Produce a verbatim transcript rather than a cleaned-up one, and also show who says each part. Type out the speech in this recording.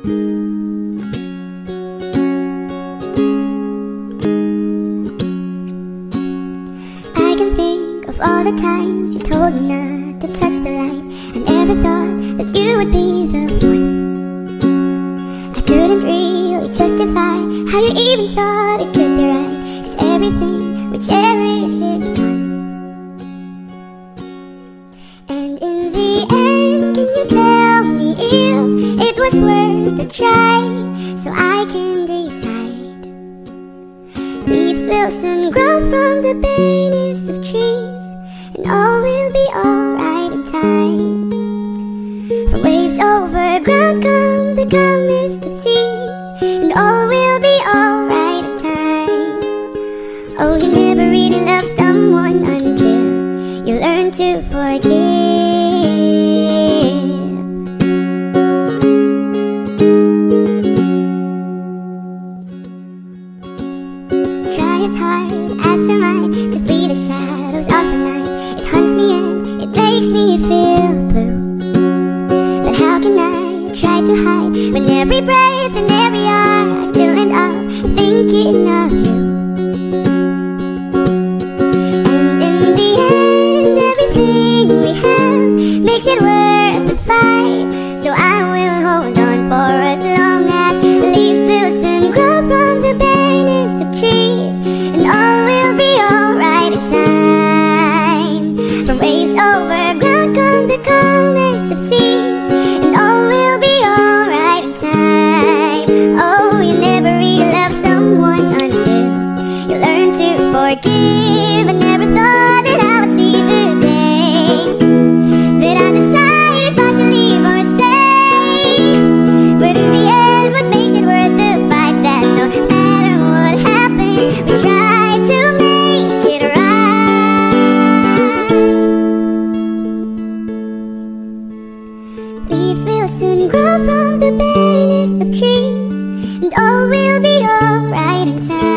Speaker 1: I can think of all the times you told me not to touch the light. I never thought that you would be the one. I couldn't really justify how you even thought it could be right, 'cause everything we cherish is gone. And in the end, can you tell me if it was worth the try, so I can decide? Leaves will soon grow from the bareness of trees, and all will be alright in time. From waves over ground come the calmest of seas, and all will be alright in time. Oh, you never really love someone until you learn to forgive. Try as hard as am I to flee the shadows of the night. It hunts me and it makes me feel blue. But how can I try to hide when every breath and every hour I still end up thinking of you? And in the end, everything we have makes it worth the fight. So I will hold on for as long as leaves will soon grow from the bareness of trees, and all will be alright in time. From waves over ground come the calmest of seas, and all will be alright in time. Oh, you never really love someone until you learn to forgive. I never thought that I would see the day that I decide if I should leave or stay. But in the end, what makes it worth the fight is that no matter what happens, we try to make it right. Leaves will soon grow from the bareness of trees, and all will be alright in time.